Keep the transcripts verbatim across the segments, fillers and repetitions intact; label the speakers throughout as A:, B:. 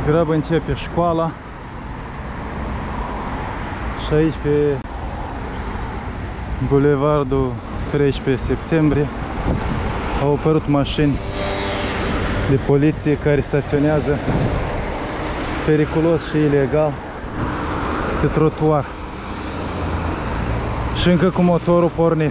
A: grabă începe școala. Și aici pe bulevardul treisprezece septembrie au apărut mașini de poliție care staționează periculos și ilegal pe trotuar și încă cu motorul pornit.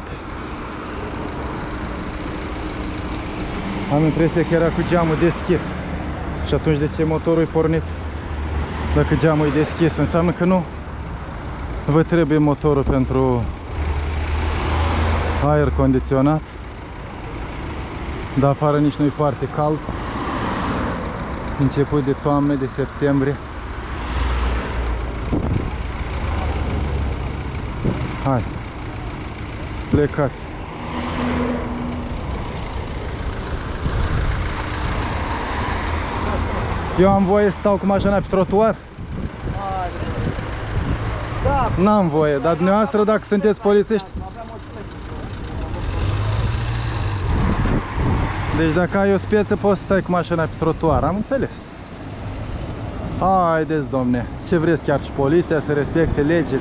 A: Am impresia că era cu geamul deschis. Și atunci de ce motorul e pornit? Dacă geamul e deschis, înseamnă că nu vă trebuie motorul pentru aer condiționat. Dar afară nici nu e foarte cald. Început de toamnă, de septembrie. Hai, plecați. Eu am voie să stau cu mașina pe trotuar?
B: Da.
A: N-am voie, dar dumneavoastră, dacă sunteți polițiști. Deci dacă ai o speță, poți să stai cu mașina pe trotuar, am înțeles. Haideți, domne, ce vreți chiar și poliția să respecte legile.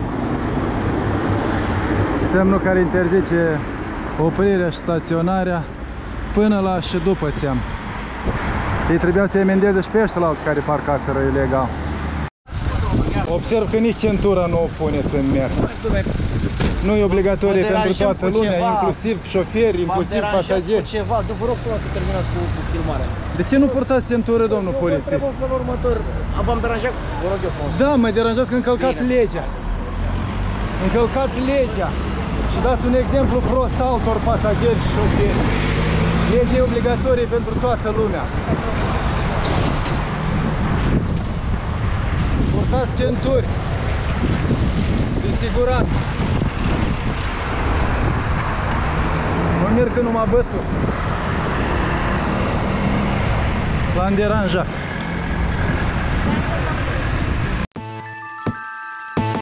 A: Semnul care interzice oprirea și staționarea până la și după semn. Ei trebuia să emendeze și pe ăștia la alții care parcaseră ilegal. Observ că nici centura nu o puneți în mers. Nu e obligatorie pentru toată lumea, inclusiv șoferi, inclusiv pasageri.
B: Ceva, vă rog frumos să terminați cu, cu filmarea.
A: De ce nu purtați centură, domnul polițist?
B: Eu vă următor. V-am deranjat? Vă rog eu frumos.
A: Da, mă deranjați că încălcați legea. Încălcați legea. Și dați un exemplu prost altor pasageri și șoferi. Legea e obligatorie pentru toată lumea. Purtați centuri de siguranță. Mă mir că nu m-a bătut. L-am deranjat.